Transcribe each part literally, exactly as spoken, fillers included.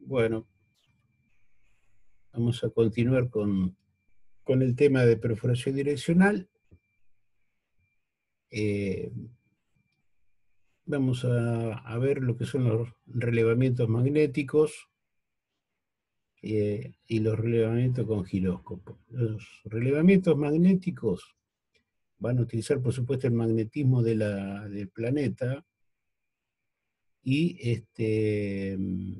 Bueno, vamos a continuar con, con el tema de perforación direccional. Eh, vamos a, a ver lo que son los relevamientos magnéticos eh, y los relevamientos con giróscopo. Los relevamientos magnéticos van a utilizar, por supuesto, el magnetismo de la, del planeta y este,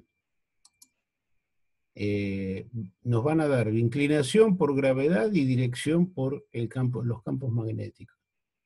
eh, nos van a dar inclinación por gravedad y dirección por el campo, los campos magnéticos.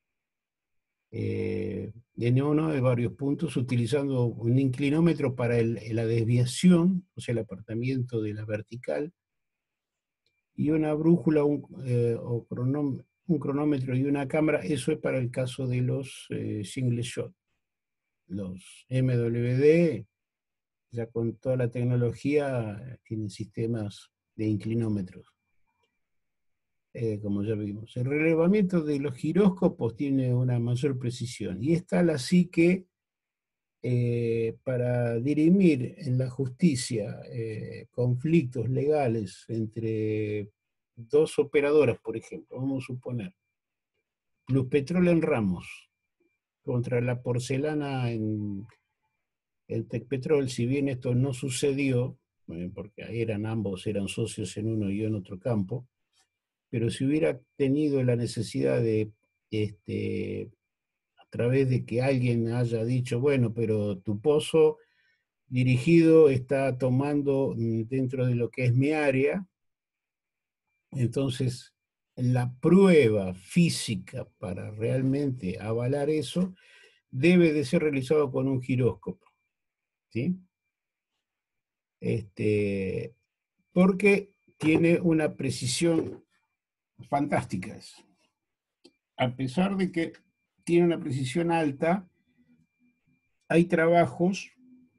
Eh, en uno de varios puntos, utilizando un inclinómetro para el, la desviación, o sea, el apartamiento de la vertical, y una brújula un, eh, o cronómetro, un cronómetro y una cámara. Eso es para el caso de los eh, single shot. Los M W D, ya con toda la tecnología, tienen sistemas de inclinómetros, eh, como ya vimos. El relevamiento de los giróscopos tiene una mayor precisión, y es tal así que eh, para dirimir en la justicia eh, conflictos legales entre dos operadoras, por ejemplo, vamos a suponer, Pluspetrol en Ramos contra la porcelana en, en Tecpetrol. Si bien esto no sucedió, eh, porque eran ambos, eran socios en uno y en otro campo, pero si hubiera tenido la necesidad de, este, a través de que alguien haya dicho, bueno, pero tu pozo dirigido está tomando dentro de lo que es mi área, entonces la prueba física para realmente avalar eso debe de ser realizado con un giróscopo, ¿sí? Este, porque tiene una precisión fantástica. A pesar de que tiene una precisión alta, hay trabajos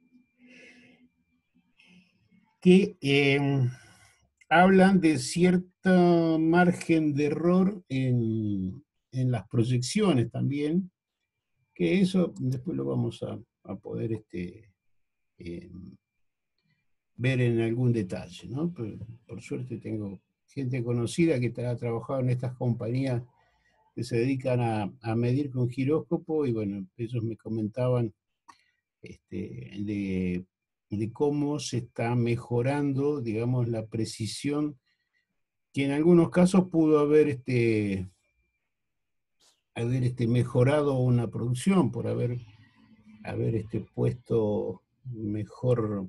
que eh, hablan de cierto margen de error en, en las proyecciones también, que eso después lo vamos a, a poder este, eh, ver en algún detalle, ¿no? Por, por suerte tengo gente conocida que ha trabajado en estas compañías que se dedican a, a medir con giróscopo, y bueno, ellos me comentaban este, de, de cómo se está mejorando, digamos, la precisión, que en algunos casos pudo haber, este, haber este, mejorado una producción por haber, haber este, puesto mejor,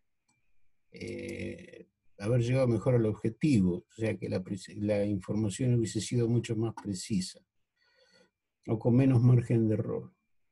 eh, haber llegado mejor al objetivo, o sea que la, la información hubiese sido mucho más precisa o con menos margen de error.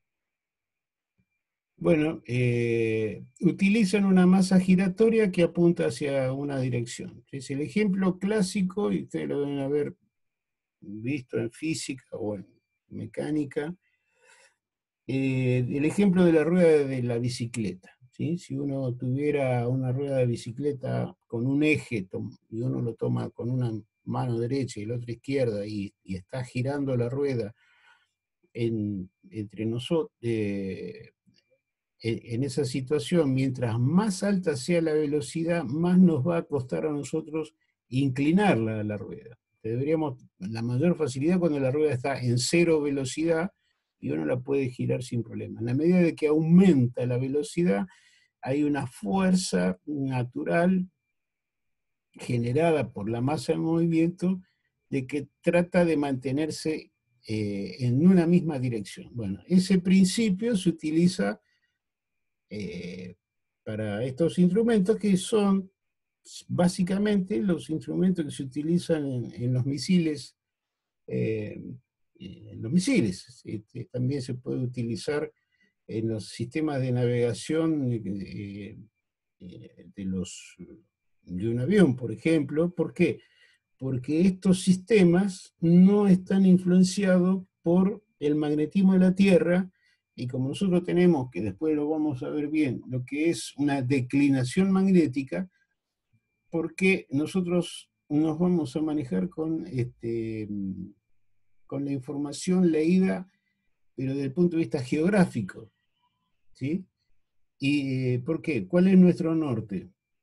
Bueno, eh, utilizan una masa giratoria que apunta hacia una dirección. Es el ejemplo clásico, y ustedes lo deben haber visto en física o en mecánica, eh, el ejemplo de la rueda de la bicicleta, ¿sí? Si uno tuviera una rueda de bicicleta con un eje y uno lo toma con una mano derecha y la otra izquierda, y, y está girando la rueda en, entre nosotros, eh, en esa situación, mientras más alta sea la velocidad, más nos va a costar a nosotros inclinar la, la rueda. Deberíamos, la mayor facilidad cuando la rueda está en cero velocidad y uno la puede girar sin problema. En la medida de que aumenta la velocidad, hay una fuerza natural generada por la masa en movimiento de que trata de mantenerse eh, en una misma dirección. Bueno, ese principio se utiliza Eh, para estos instrumentos, que son básicamente los instrumentos que se utilizan en, en los misiles, eh, en los misiles. Este, también se puede utilizar en los sistemas de navegación eh, eh, de, los, de un avión, por ejemplo. ¿Por qué? Porque estos sistemas no están influenciados por el magnetismo de la Tierra, y como nosotros tenemos, que después lo vamos a ver bien, lo que es una declinación magnética, porque nosotros nos vamos a manejar con, este, con la información leída, pero desde el punto de vista geográfico, ¿sí? ¿Y eh, por qué? ¿Cuál es nuestro norte?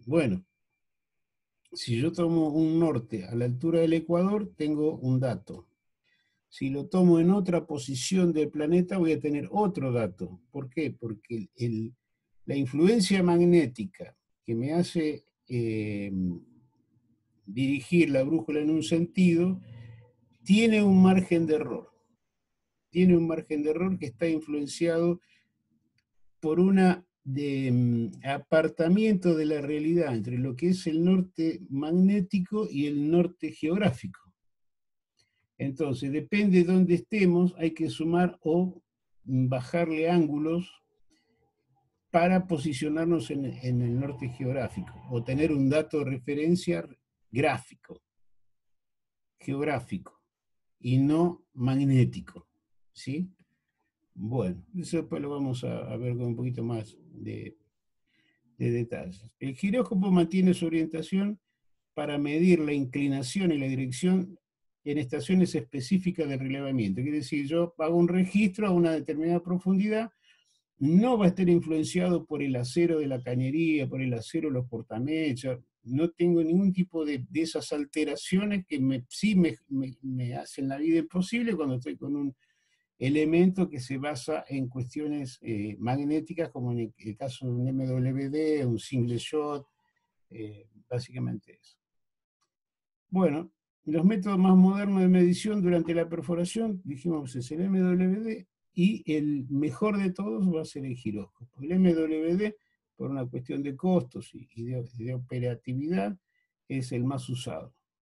Bueno, si yo tomo un norte a la altura del Ecuador, tengo un dato. Si lo tomo en otra posición del planeta, voy a tener otro dato. ¿Por qué? Porque el, la influencia magnética que me hace eh, dirigir la brújula en un sentido, tiene un margen de error. Tiene un margen de error que está influenciado por una de um, apartamiento de la realidad entre lo que es el norte magnético y el norte geográfico. Entonces, depende de dónde estemos, hay que sumar o bajarle ángulos para posicionarnos en, en el norte geográfico o tener un dato de referencia gráfico, geográfico y no magnético, ¿sí? Bueno, eso después lo vamos a, a ver con un poquito más de, de detalles. El giróscopo mantiene su orientación para medir la inclinación y la dirección en estaciones específicas de relevamiento. Quiere decir, yo hago un registro a una determinada profundidad, no va a estar influenciado por el acero de la cañería, por el acero de los portamechas, no tengo ningún tipo de, de esas alteraciones que me, sí me, me, me hacen la vida imposible cuando estoy con un elemento que se basa en cuestiones eh, magnéticas, como en el, el caso de un M W D, un single shot, eh, básicamente eso. Bueno, los métodos más modernos de medición durante la perforación, dijimos, es el M W D, y el mejor de todos va a ser el giróscopo. El M W D, por una cuestión de costos y de, de operatividad, es el más usado.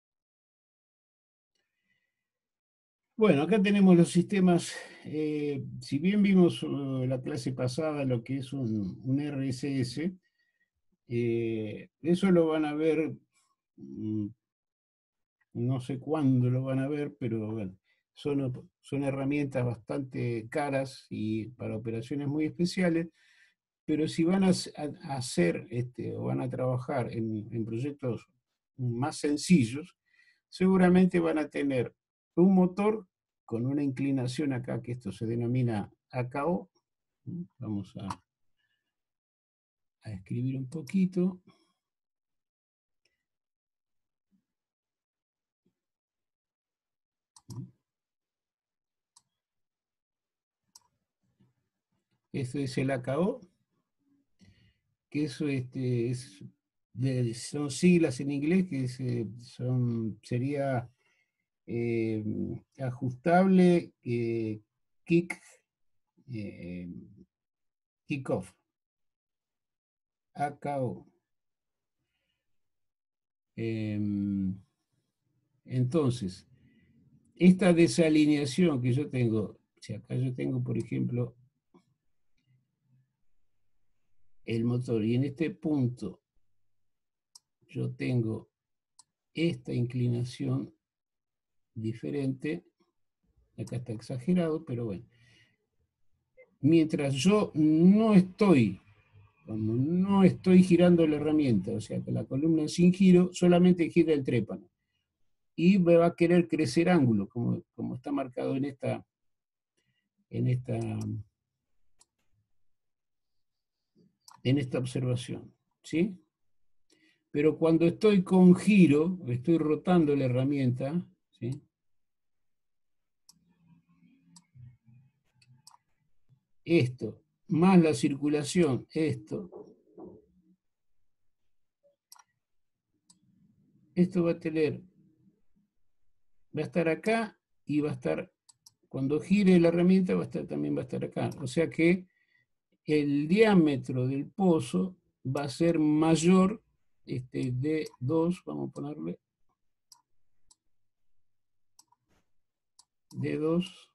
Bueno, acá tenemos los sistemas, eh, si bien vimos uh, la clase pasada lo que es un, un R S S, eh, eso lo van a ver, mm, no sé cuándo lo van a ver, pero bueno, son, son herramientas bastante caras y para operaciones muy especiales, pero si van a, a hacer este, o van a trabajar en, en proyectos más sencillos, seguramente van a tener un motor con una inclinación acá, que esto se denomina A K O. Vamos a, a escribir un poquito. Esto es el A K O, que eso este, es, de, son siglas en inglés que se, son, sería eh, ajustable eh, kick, eh, kickoff, A K O. Eh, entonces, esta desalineación que yo tengo, si acá yo tengo, por ejemplo, el motor y en este punto yo tengo esta inclinación diferente, acá está exagerado, pero bueno, mientras yo no estoy, cuando no estoy girando la herramienta, o sea que la columna sin giro, solamente gira el trépano. Y me va a querer crecer ángulo, como, como está marcado en esta, en esta, en esta observación, ¿sí? Pero cuando estoy con giro, estoy rotando la herramienta, ¿sí? Esto, más la circulación, esto, esto va a tener, va a estar acá y va a estar, cuando gire la herramienta, va a estar, también va a estar acá. O sea que el diámetro del pozo va a ser mayor, este, de dos, vamos a ponerle, de dos,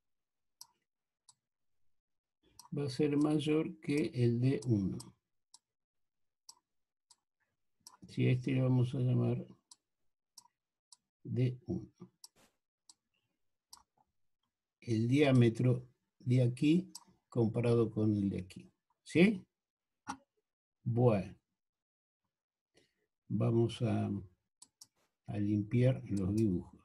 va a ser mayor que el de uno. Si a este le vamos a llamar de uno. El diámetro de aquí comparado con el de aquí. ¿Sí? Bueno. Vamos a, a limpiar los dibujos.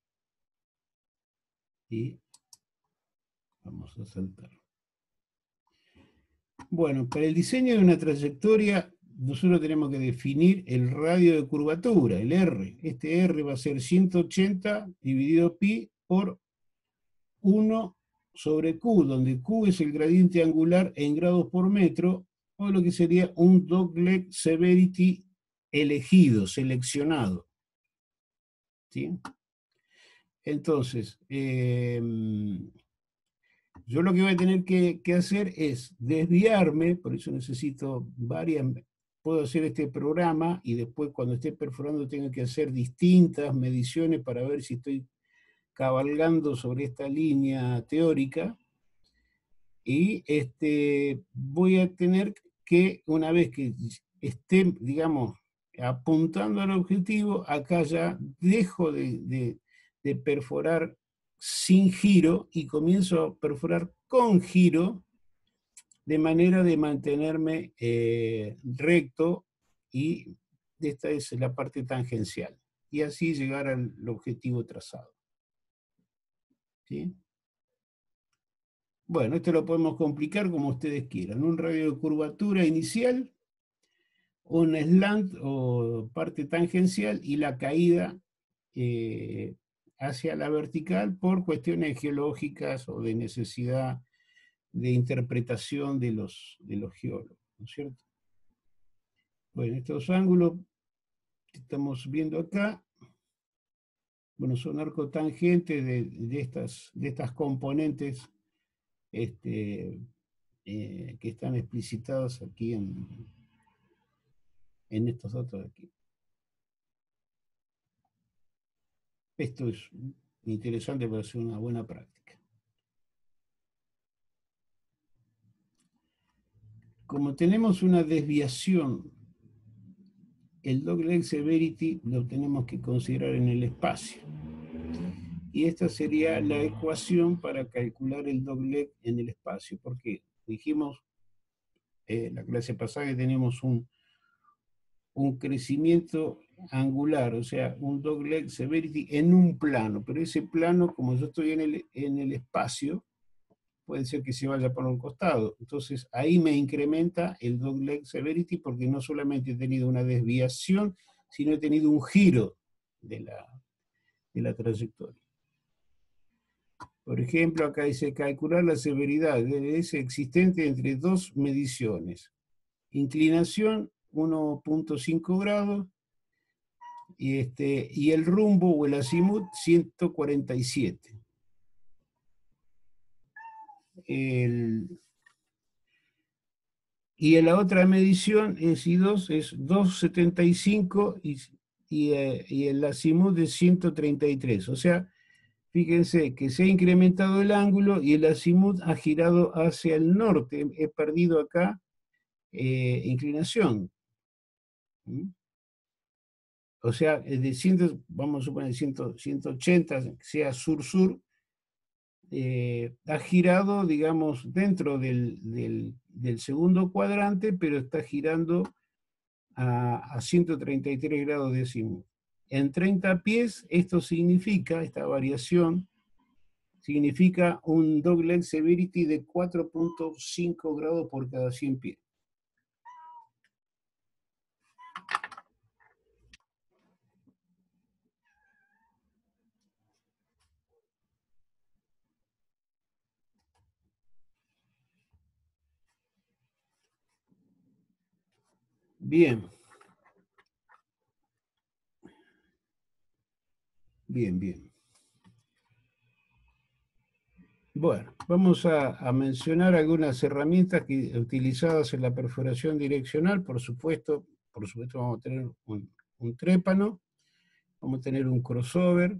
Y vamos a saltar. Bueno, para el diseño de una trayectoria nosotros tenemos que definir el radio de curvatura, el R. Este R va a ser ciento ochenta dividido pi por uno sobre Q, donde Q es el gradiente angular en grados por metro, o lo que sería un dogleg severity elegido, seleccionado. ¿Sí? Entonces, eh, yo lo que voy a tener que, que hacer es desviarme, por eso necesito varias, puedo hacer este programa y después cuando esté perforando tengo que hacer distintas mediciones para ver si estoy cabalgando sobre esta línea teórica, y este, voy a tener que, una vez que esté, digamos, apuntando al objetivo, acá ya dejo de, de, de perforar sin giro y comienzo a perforar con giro, de manera de mantenerme eh, recto, y esta es la parte tangencial, y así llegar al objetivo trazado. ¿Sí? Bueno, esto lo podemos complicar como ustedes quieran. Un radio de curvatura inicial, un slant o parte tangencial y la caída eh, hacia la vertical por cuestiones geológicas o de necesidad de interpretación de los, de los geólogos, ¿no es cierto? Bueno, estos ángulos que estamos viendo acá, bueno, son arcotangentes de, de, estas, de estas componentes este, eh, que están explicitadas aquí en, en estos datos de aquí. Esto es interesante para hacer una buena práctica. Como tenemos una desviación, el dogleg severity lo tenemos que considerar en el espacio. Y esta sería la ecuación para calcular el dogleg en el espacio, porque dijimos en eh, la clase pasada que tenemos un, un crecimiento angular, o sea, un dogleg severity en un plano, pero ese plano, como yo estoy en el, en el espacio, puede ser que se vaya por un costado. Entonces ahí me incrementa el dogleg severity, porque no solamente he tenido una desviación, sino he tenido un giro de la, de la trayectoria. Por ejemplo, acá dice calcular la severidad de ese existente entre dos mediciones. Inclinación uno punto cinco grados y, este, y el rumbo o el azimut ciento cuarenta y siete. El, y en la otra medición es I dos, es doscientos setenta y cinco y, y, eh, y el azimut es ciento treinta y tres. O sea, fíjense que se ha incrementado el ángulo y el azimut ha girado hacia el norte. He perdido acá eh, inclinación. ¿Mm? O sea, de cien, vamos a suponer ciento ochenta, sea sur-sur, eh, ha girado, digamos, dentro del, del, del segundo cuadrante, pero está girando a, a ciento treinta y tres grados de azimut. En treinta pies, esto significa, esta variación, significa un dogleg severity de cuatro punto cinco grados por cada cien pies. Bien. Bien, bien. Bueno, vamos a, a mencionar algunas herramientas que, utilizadas en la perforación direccional. Por supuesto, por supuesto vamos a tener un, un trépano, vamos a tener un crossover,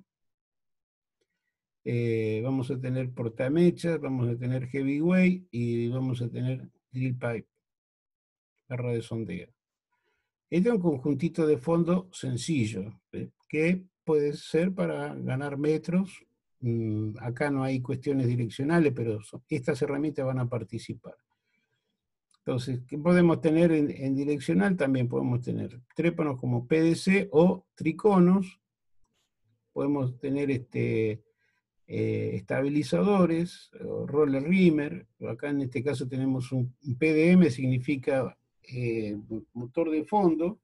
eh, vamos a tener portamechas, vamos a tener heavyweight y vamos a tener drill pipe, barra de sondeo. Este es un conjuntito de fondo sencillo, ¿eh? Que puede ser para ganar metros. Mm, acá no hay cuestiones direccionales, pero son, estas herramientas van a participar. Entonces, ¿qué podemos tener en, en direccional? También podemos tener trépanos como P D C o triconos. Podemos tener este, eh, estabilizadores, o roller reamer. Acá en este caso tenemos un, un P D M, significa eh, motor de fondo,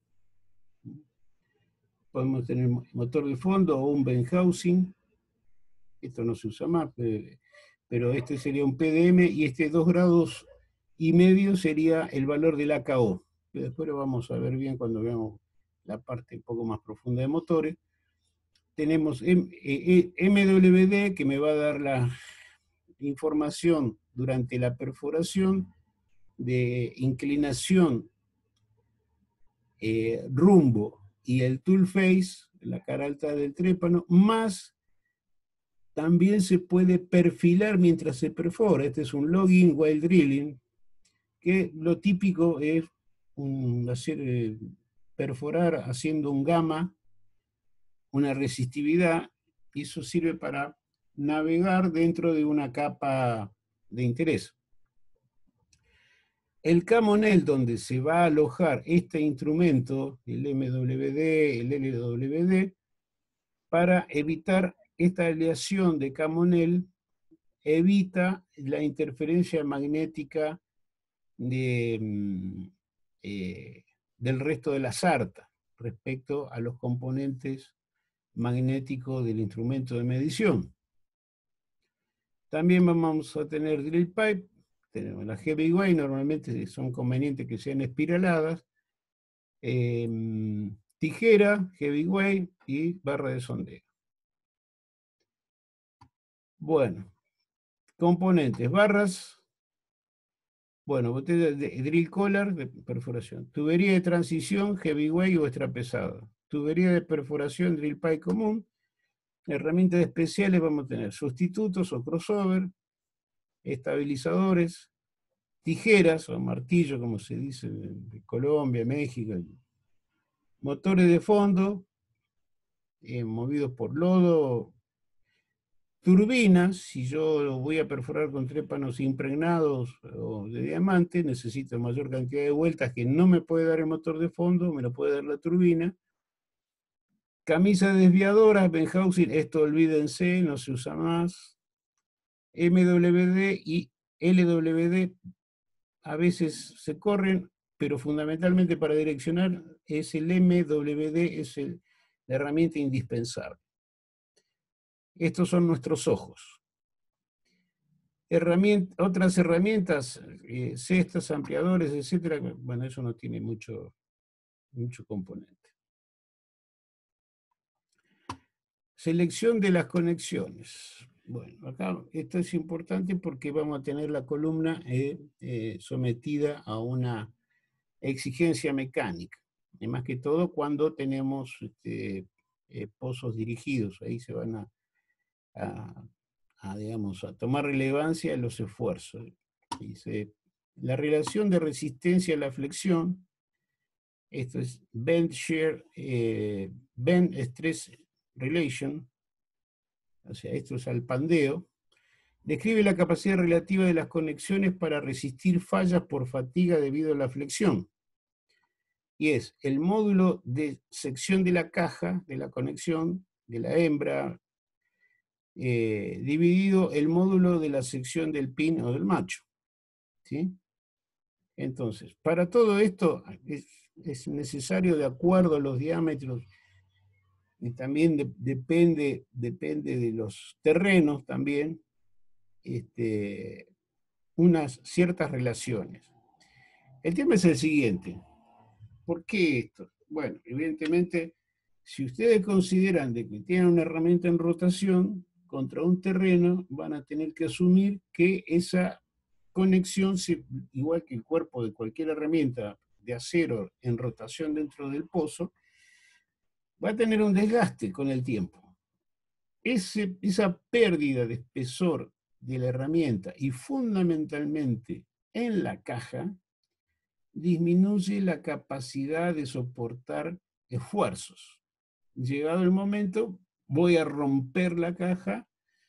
podemos tener motor de fondo o un Benhausen, esto no se usa más, pero este sería un P D M y este dos grados y medio sería el valor del A K O, que después lo vamos a ver bien cuando veamos la parte un poco más profunda de motores. Tenemos M W D, que me va a dar la información durante la perforación de inclinación, eh, rumbo y el tool face, la cara alta del trépano, más también se puede perfilar mientras se perfora. Este es un logging while drilling, que lo típico es un, hacer, eh, perforar haciendo un gamma, una resistividad, y eso sirve para navegar dentro de una capa de interés. El camonel donde se va a alojar este instrumento, el M W D, el L W D, para evitar esta aleación de camonel, evita la interferencia magnética de, eh, del resto de la sarta respecto a los componentes magnéticos del instrumento de medición. También vamos a tener drill pipe, tenemos las heavy way, normalmente son convenientes que sean espiraladas, eh, tijera, heavy way y barra de sondeo. Bueno, componentes, barras, bueno, botella de drill collar de perforación, tubería de transición, heavyweight o extra pesado, tubería de perforación, drill pipe común, herramientas especiales vamos a tener sustitutos o crossover, estabilizadores, tijeras o martillo, como se dice en Colombia, México, motores de fondo, eh, movidos por lodo, turbinas, si yo voy a perforar con trépanos impregnados o de diamante, necesito mayor cantidad de vueltas que no me puede dar el motor de fondo, me lo puede dar la turbina. Camisa desviadora, Benhausen, esto olvídense, no se usa más. M W D y L W D a veces se corren, pero fundamentalmente para direccionar es el M W D, es el, la herramienta indispensable. Estos son nuestros ojos. Herramienta, otras herramientas, eh, cestas, ampliadores, etcétera. Bueno, eso no tiene mucho, mucho componente. Selección de las conexiones. Bueno, acá esto es importante porque vamos a tener la columna eh, eh, sometida a una exigencia mecánica. Y más que todo cuando tenemos este, eh, pozos dirigidos, ahí se van a, a A, digamos, a tomar relevancia en los esfuerzos. Dice, la relación de resistencia a la flexión, esto es bend shear, eh, bend stress relation, o sea, esto es al pandeo, describe la capacidad relativa de las conexiones para resistir fallas por fatiga debido a la flexión. Y es el módulo de sección de la caja, de la conexión, de la hembra, Eh, dividido el módulo de la sección del pin o del macho. ¿Sí? Entonces, para todo esto es, es necesario, de acuerdo a los diámetros, y también de, depende, depende de los terrenos también, este, unas ciertas relaciones. El tema es el siguiente. ¿Por qué esto? Bueno, evidentemente, si ustedes consideran de que tienen una herramienta en rotación contra un terreno, van a tener que asumir que esa conexión, igual que el cuerpo de cualquier herramienta de acero en rotación dentro del pozo, va a tener un desgaste con el tiempo. Ese, esa pérdida de espesor de la herramienta y fundamentalmente en la caja, disminuye la capacidad de soportar esfuerzos. Llegado el momento, voy a romper la caja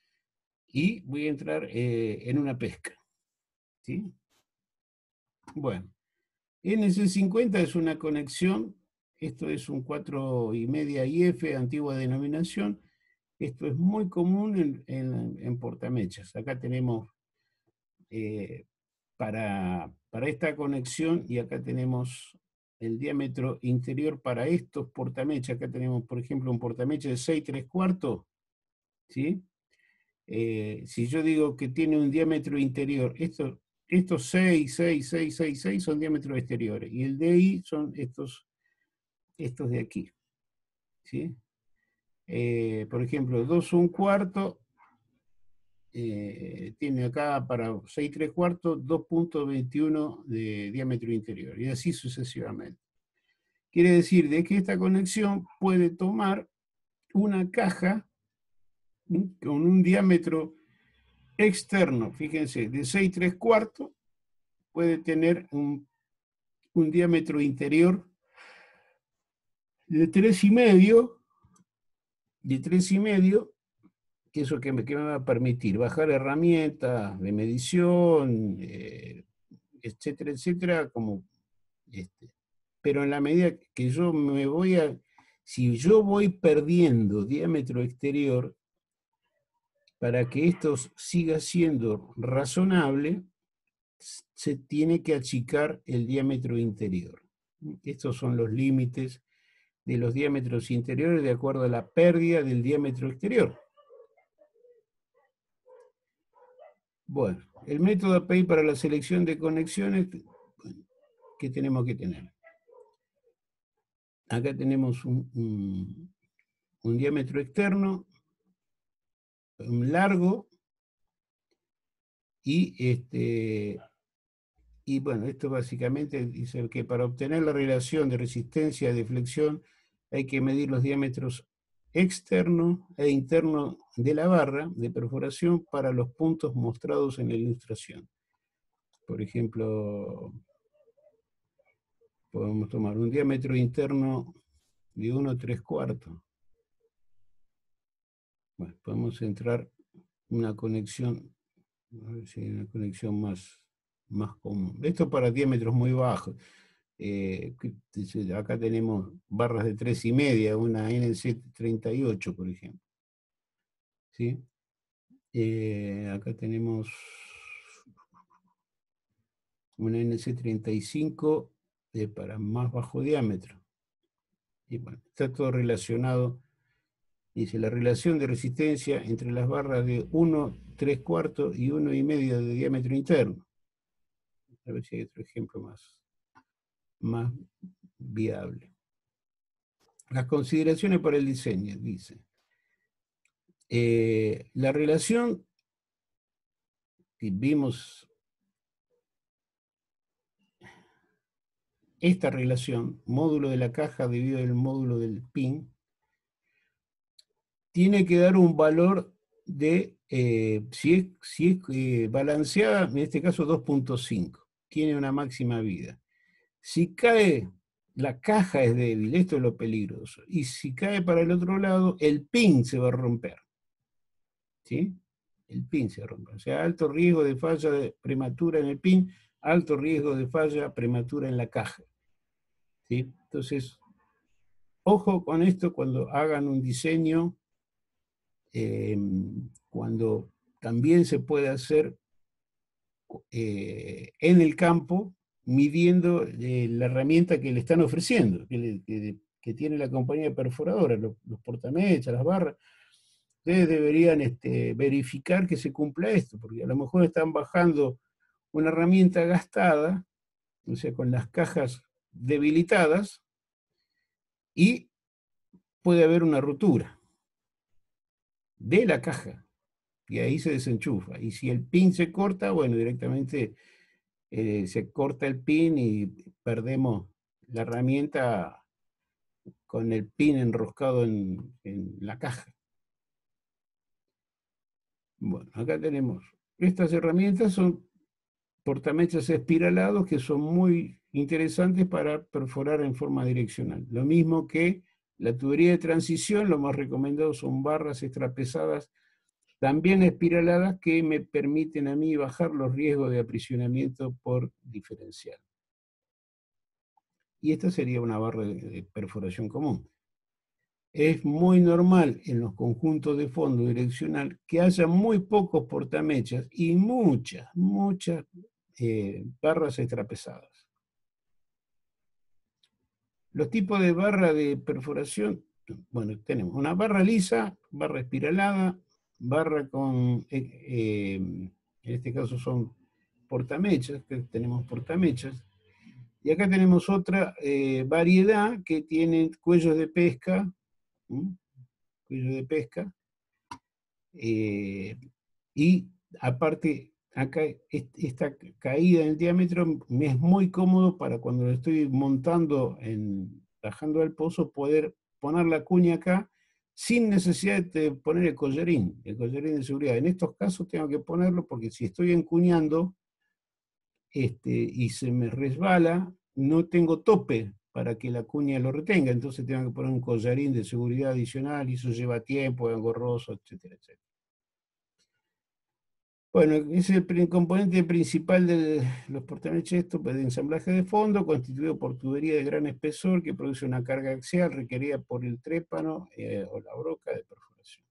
y voy a entrar eh, en una pesca. ¿Sí? Bueno, N C cincuenta es una conexión, esto es un cuatro y media I F, antigua denominación. Esto es muy común en, en, en portamechas. Acá tenemos eh, para para esta conexión, y acá tenemos el diámetro interior para estos portamechas. Acá tenemos, por ejemplo, un portamecha de seis tres cuartos, ¿sí? Eh, si yo digo que tiene un diámetro interior, esto, estos seis, seis, seis, seis, seis son diámetros exteriores, y el D I son estos, estos de aquí, ¿sí? Eh, por ejemplo, dos un cuarto, eh, tiene acá para seis tres cuartos dos punto veintiuno de diámetro interior, y así sucesivamente. Quiere decir de que esta conexión puede tomar una caja con un diámetro externo, fíjense, de seis tres cuartos, puede tener un, un diámetro interior de tres y medio, de tres y medio, que eso que me, que me va a permitir bajar herramientas de medición, eh, etcétera, etcétera, como este. Pero en la medida que yo me voy a, si yo voy perdiendo diámetro exterior, para que esto siga siendo razonable, se tiene que achicar el diámetro interior. Estos son los límites de los diámetros interiores de acuerdo a la pérdida del diámetro exterior. Bueno, el método A P I para la selección de conexiones, ¿qué tenemos que tener? Acá tenemos un, un, un diámetro externo, un largo, y este... Y bueno, esto básicamente dice que para obtener la relación de resistencia de flexión hay que medir los diámetros externo e interno de la barra de perforación para los puntos mostrados en la ilustración. Por ejemplo, podemos tomar un diámetro interno de uno tres cuartos. Bueno, podemos entrar una conexión, a ver si hay una conexión más, más común. Esto para diámetros muy bajos. Eh, acá tenemos barras de tres y media, una N C treinta y ocho, por ejemplo. ¿Sí? Eh, acá tenemos una N C treinta y cinco eh, para más bajo diámetro. Y bueno, está todo relacionado. Dice, la relación de resistencia entre las barras de uno tres cuartos y uno y medio de diámetro interno. A ver si hay otro ejemplo más, más viable. Las consideraciones para el diseño, dice. Eh, la relación que vimos, esta relación, módulo de la caja dividido en el módulo del pin, tiene que dar un valor de, eh, si es, si es eh, balanceada, en este caso dos punto cinco, tiene una máxima vida. Si cae, la caja es débil, esto es lo peligroso, y si cae para el otro lado, el pin se va a romper. ¿Sí? El pin se rompe. O sea, alto riesgo de falla de prematura en el pin, alto riesgo de falla prematura en la caja. ¿Sí? Entonces, ojo con esto cuando hagan un diseño, eh, cuando también se puede hacer eh, en el campo, midiendo eh, la herramienta que le están ofreciendo, que, le, que, que tiene la compañía perforadora, los, los portamechas, las barras. Ustedes deberían este, verificar que se cumpla esto, porque a lo mejor están bajando una herramienta gastada, o sea, con las cajas debilitadas, y puede haber una rotura de la caja, y ahí se desenchufa. Y si el pin se corta, bueno, directamente eh, se corta el pin y perdemos la herramienta con el pin enroscado en, en la caja. Bueno, acá tenemos, estas herramientas son portamechas espiralados que son muy interesantes para perforar en forma direccional. Lo mismo que la tubería de transición, lo más recomendado son barras extrapesadas, también espiraladas, que me permiten a mí bajar los riesgos de aprisionamiento por diferencial. Y esta sería una barra de perforación común. Es muy normal en los conjuntos de fondo direccional que haya muy pocos portamechas y muchas, muchas eh, barras extrapesadas. Los tipos de barra de perforación, bueno, tenemos una barra lisa, barra espiralada, barra con, eh, eh, en este caso son portamechas, que tenemos portamechas, y acá tenemos otra eh, variedad que tiene cuellos de pesca, ¿m? Cuello de pesca, eh, y aparte, acá esta caída en el diámetro me es muy cómodo para cuando lo estoy montando, en, bajando al pozo, poder poner la cuña acá sin necesidad de poner el collarín, el collarín de seguridad. En estos casos tengo que ponerlo porque si estoy encuñando este, y se me resbala, no tengo tope para que la cuña lo retenga, entonces tengo que poner un collarín de seguridad adicional y eso lleva tiempo, es engorroso, etcétera, etcétera. Bueno, es el componente principal de los portamechas estos de ensamblaje de fondo, constituido por tubería de gran espesor que produce una carga axial requerida por el trépano eh, o la broca de perforación.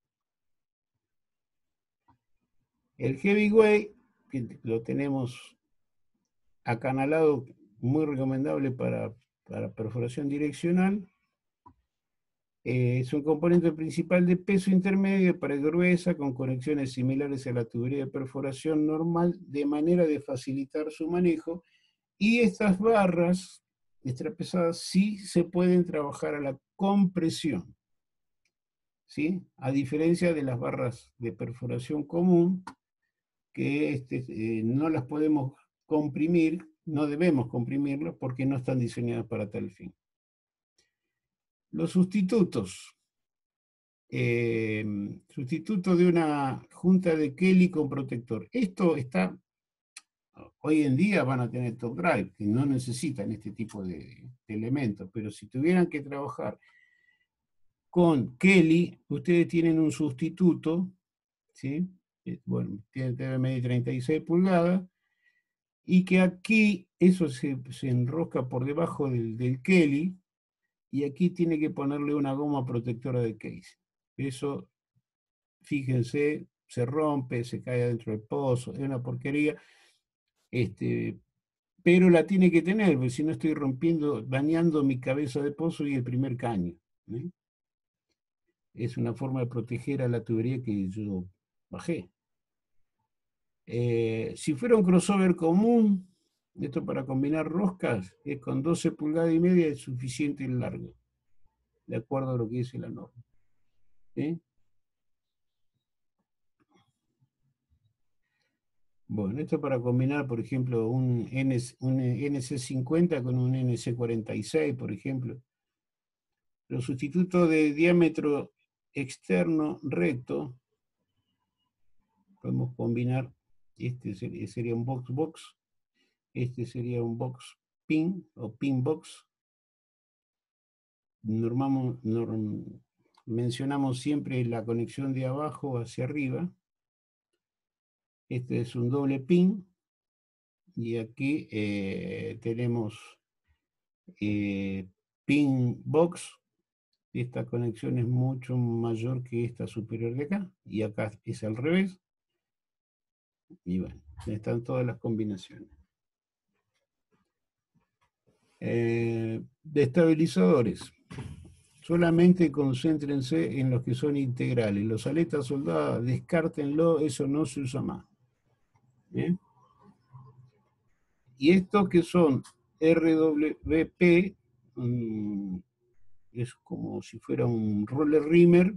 El heavyweight, que lo tenemos acanalado, muy recomendable para, para perforación direccional, eh, es un componente principal de peso intermedio para gruesa, con conexiones similares a la tubería de perforación normal, de manera de facilitar su manejo. Y estas barras extrapesadas sí se pueden trabajar a la compresión, ¿sí? A diferencia de las barras de perforación común, que este, eh, no las podemos comprimir, no debemos comprimirlas porque no están diseñadas para tal fin. Los sustitutos. Eh, sustituto de una junta de Kelly con protector. Esto está, hoy en día van a tener top drive, que no necesitan este tipo de, de elementos, pero si tuvieran que trabajar con Kelly, ustedes tienen un sustituto, ¿sí? Bueno, tiene, debe medir treinta y seis pulgadas, y que aquí eso se, se enrosca por debajo del, del Kelly, y aquí tiene que ponerle una goma protectora de case. Eso, fíjense, se rompe, se cae dentro del pozo, es una porquería, este, pero la tiene que tener, porque si no estoy rompiendo, dañando mi cabeza de pozo y el primer caño, ¿eh? Es una forma de proteger a la tubería que yo bajé. Eh, si fuera un crossover común, esto para combinar roscas, es con doce pulgadas y media es suficiente el largo, de acuerdo a lo que dice la norma. ¿Sí? Bueno, esto para combinar, por ejemplo, un, N, un N C cincuenta con un N C cuarenta y seis, por ejemplo. Los sustitutos de diámetro externo recto, podemos combinar, este sería, sería un box-box, este sería un box pin o pin box. Normamos, norm, mencionamos siempre la conexión de abajo hacia arriba. Este es un doble pin. Y aquí eh, tenemos eh, pin box. Esta conexión es mucho mayor que esta superior de acá. Y acá es al revés. Y bueno, están todas las combinaciones. Eh, de estabilizadores. Solamente concéntrense en los que son integrales. Los aletas soldadas, descártenlo, eso no se usa más. ¿Bien? Y estos que son R W P, mmm, es como si fuera un roller rimmer,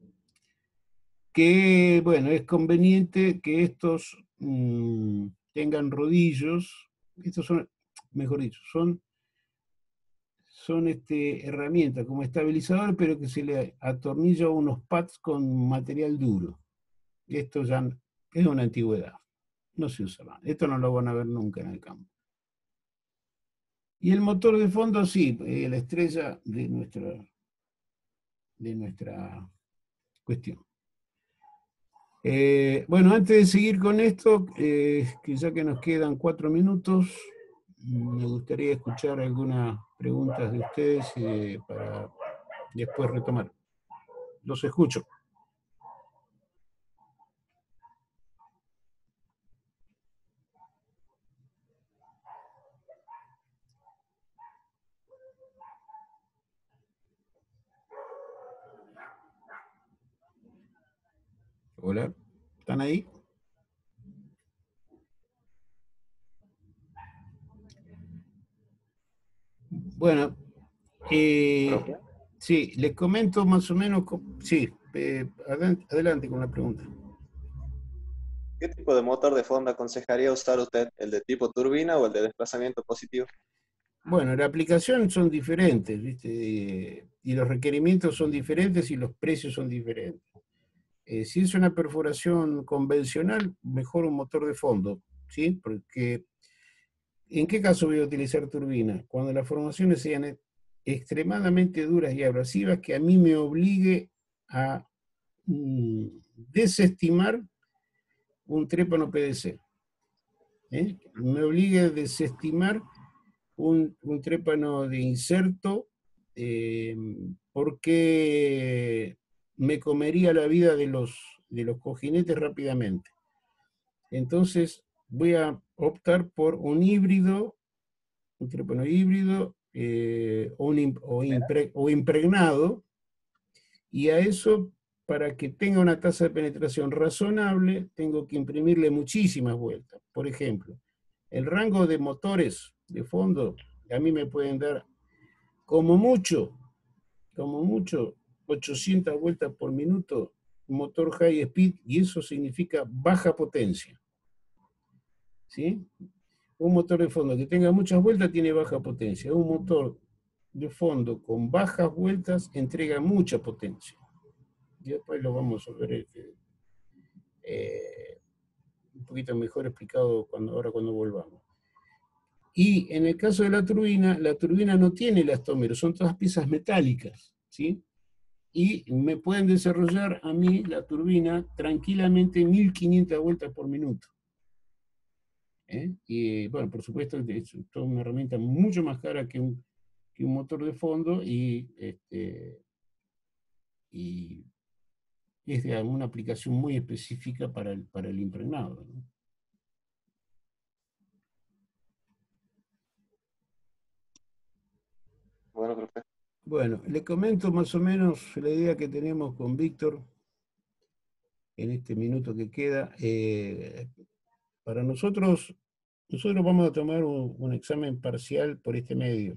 que, bueno, es conveniente que estos mmm, tengan rodillos. Estos son, mejor dicho, son son este, herramientas como estabilizador, pero que se le atornilla unos pads con material duro. Esto ya es una antigüedad, no se usa más. Esto no lo van a ver nunca en el campo. Y el motor de fondo, sí, eh, la estrella de nuestra, de nuestra cuestión. Eh, bueno, antes de seguir con esto, eh, que ya que nos quedan cuatro minutos, me gustaría escuchar algunas preguntas de ustedes eh, para después retomar. Los escucho. Hola, ¿están ahí? Bueno, eh, Profe, sí, les comento más o menos, co- sí, eh, adelante, adelante con la pregunta. ¿qué tipo de motor de fondo aconsejaría usar usted? ¿El de tipo turbina o el de desplazamiento positivo? Bueno, la aplicación son diferentes, ¿viste? Eh, y los requerimientos son diferentes y los precios son diferentes. Eh, si es una perforación convencional, mejor un motor de fondo, ¿sí? Porque ¿en qué caso voy a utilizar turbina? Cuando las formaciones sean e- extremadamente duras y abrasivas que a mí me obligue a mm, desestimar un trépano P V C. ¿Eh? Me obligue a desestimar un, un trépano de inserto eh, porque me comería la vida de los, de los cojinetes rápidamente. Entonces voy a optar por un híbrido, un trépano híbrido eh, o, un, o, impre, o impregnado, y a eso, para que tenga una tasa de penetración razonable, tengo que imprimirle muchísimas vueltas. Por ejemplo, el rango de motores de fondo, a mí me pueden dar como mucho, como mucho, ochocientas vueltas por minuto, motor high speed, y eso significa baja potencia. ¿Sí? Un motor de fondo que tenga muchas vueltas tiene baja potencia. Un motor de fondo con bajas vueltas entrega mucha potencia. Y después lo vamos a ver este, eh, un poquito mejor explicado cuando, ahora cuando volvamos. Y en el caso de la turbina, la turbina no tiene elastómeros, son todas piezas metálicas, ¿sí? Y me pueden desarrollar a mí la turbina tranquilamente mil quinientas vueltas por minuto. ¿Eh? Y bueno, por supuesto, es toda una herramienta mucho más cara que un, que un motor de fondo y, este, y es de una aplicación muy específica para el, para el impregnado, ¿no? Bueno, profe. Bueno, le comento más o menos la idea que tenemos con Víctor en este minuto que queda. Eh, para nosotros, nosotros vamos a tomar un, un examen parcial por este medio.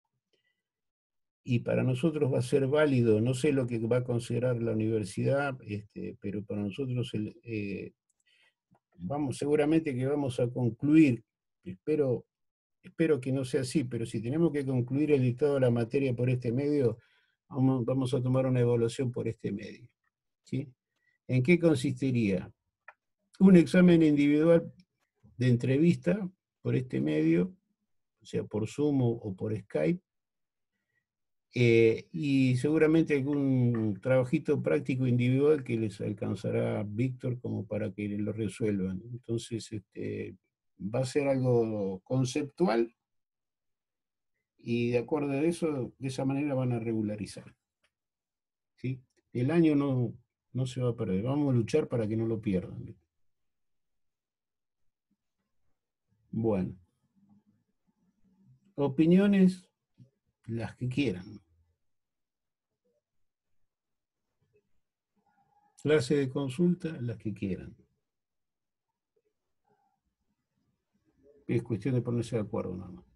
Y para nosotros va a ser válido, no sé lo que va a considerar la universidad, este, pero para nosotros el, eh, vamos, seguramente que vamos a concluir, espero, espero que no sea así, pero si tenemos que concluir el dictado de la materia por este medio, vamos, vamos a tomar una evaluación por este medio. ¿Sí? ¿En qué consistiría? Un examen individual de entrevista por este medio, o sea, por Zoom o, o por Skype, eh, y seguramente algún trabajito práctico individual que les alcanzará Víctor como para que lo resuelvan. Entonces, este, va a ser algo conceptual y de acuerdo a eso, de esa manera van a regularizar. ¿Sí? El año no, no se va a perder, vamos a luchar para que no lo pierdan. Bueno, opiniones, las que quieran. Clase de consulta, las que quieran. Es cuestión de ponerse de acuerdo nada más.